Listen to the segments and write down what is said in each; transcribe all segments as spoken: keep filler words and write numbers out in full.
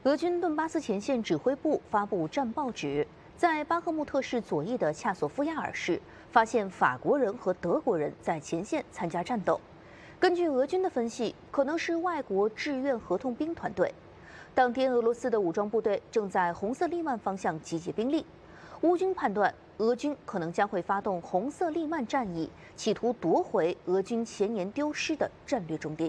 俄军顿巴斯前线指挥部发布战报指，在巴赫穆特市左翼的恰索夫亚尔市，发现法国人和德国人在前线参加战斗。根据俄军的分析，可能是外国志愿合同兵团队。当天，俄罗斯的武装部队正在红色利曼方向集结兵力。乌军判断，俄军可能将会发动红色利曼战役，企图夺回俄军前年丢失的战略重地。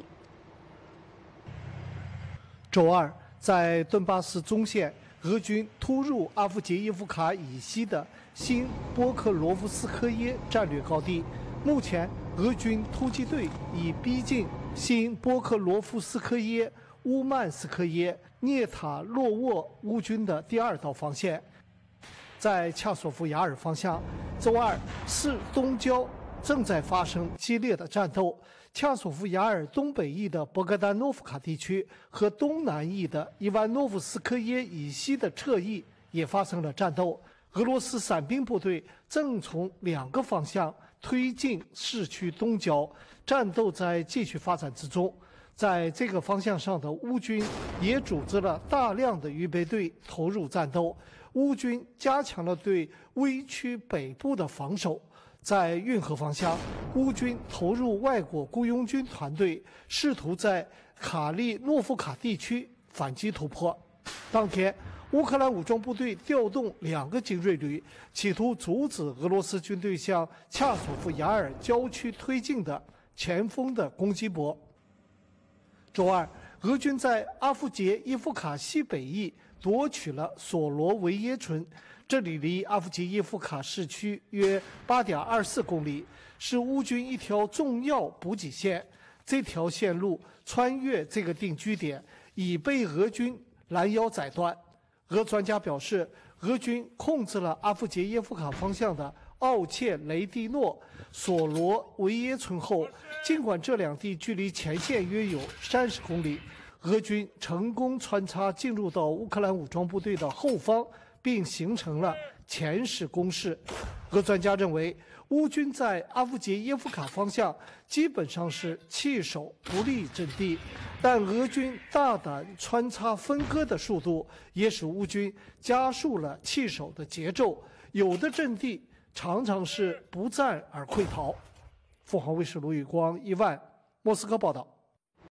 周二，在顿巴斯中线，俄军突入阿夫杰耶夫卡以西的新波克罗夫斯科耶战略高地。目前，俄军突击队已逼近新波克罗夫斯科耶、乌曼斯科耶、涅塔洛沃乌军的第二道防线。在恰索夫亚尔方向，周二市东郊正在发生激烈的战斗。恰索夫亚尔东北翼的博格丹诺夫卡地区和东南翼的伊万诺夫斯科耶以西的侧翼也发生了战斗。俄罗斯伞兵部队正从两个方向推进市区东郊，战斗在继续发展之中。在这个方向上的乌军也组织了大量的预备队投入战斗。乌军加强了对危区北部的防守。在运河方向，乌军投入外国雇佣军团队，试图在卡利诺夫卡地区反击突破。当天，乌克兰武装部队调动两个精锐旅，企图阻止俄罗斯军队向恰索夫亚尔郊区推进的前锋的攻击波。周二，俄军在阿夫杰耶夫卡西北翼夺取了索罗维耶村，这里离阿夫杰耶夫卡市区约 八点二四公里，是乌军一条重要补给线。这条线路穿越这个定居点，已被俄军拦腰宰断。俄专家表示，俄军控制了阿夫杰耶夫卡方向的奥切雷蒂诺、索罗维耶村后，尽管这两地距离前线约有三十公里，俄军成功穿插进入到乌克兰武装部队的后方，并形成了前势攻势。俄专家认为，乌军在阿夫杰耶夫卡方向基本上是弃守不利阵地，但俄军大胆穿插分割的速度也使乌军加速了弃守的节奏。有的阵地常常是不战而溃逃。凤凰卫视卢宇光、伊万，莫斯科报道。